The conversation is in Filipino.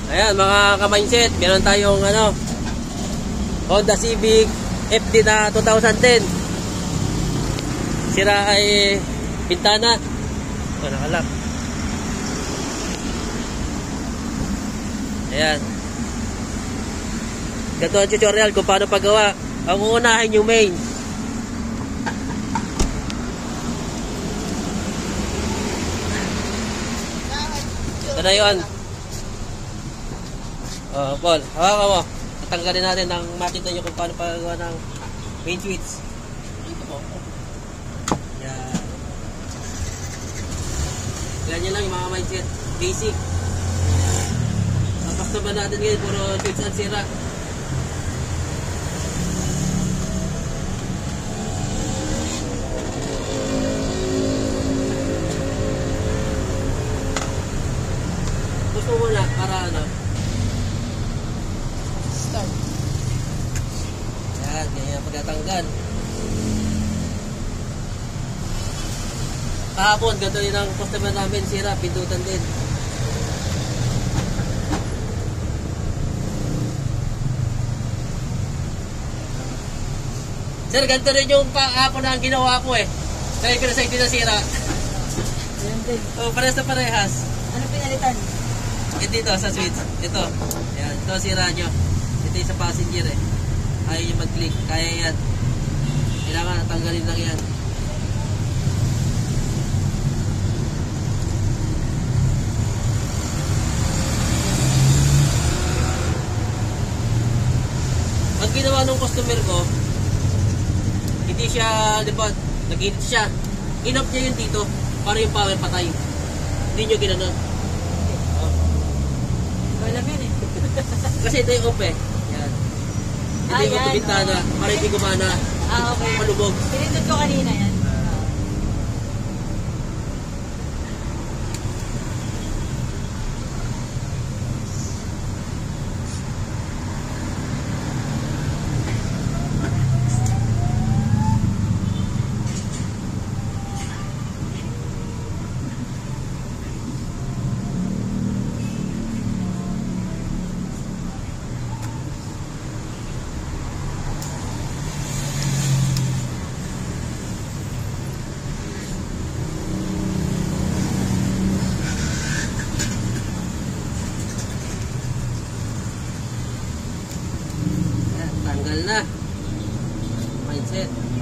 Ayan mga ka-mindset, meron tayong Honda Civic FD na 2010. Sira ay pintana. Nakalak. Ayan. Ganito ang tutorial kung paano paggawa. Ang uunahin yung main. Ito na yun. Paul, hawakan mo. Tatanggalin natin ng makita nyo kung paano paggawa ng main switch. Ito po. Yan. Ganyan lang yung mga mindset. Basic. Ang customer natin ngayon, puro switch ang sira. Gusto mo muna para Start. Yan, ganyan pagkatanggal. Kahapon, ganito yun ang customer namin, sira, pindutan din. Sir, ganito rin yung kahapon na ang ginawa ko eh. Try ko na sa hindi na sira. Ayan din. Parehas na parehas. Ano pinalitan? Dito sa switch. Ito. Yan. Ito sira nyo. Ito yung sa passenger eh. Ayaw nyo mag-click. Kaya yan. Kailangan natanggalin lang yan. Ang ginawa ng customer ko, hindi siya, di ba, nag-init siya. In-off niya yun dito para yung power patay. Hindi nyo ginanon. Alam yan eh. Kasi ito yung off eh. Yan. Ito yung off bintana. Para hindi gumana. Okay. Malubog. Pinindot ko kanina yan. Tanggal na. Mindset.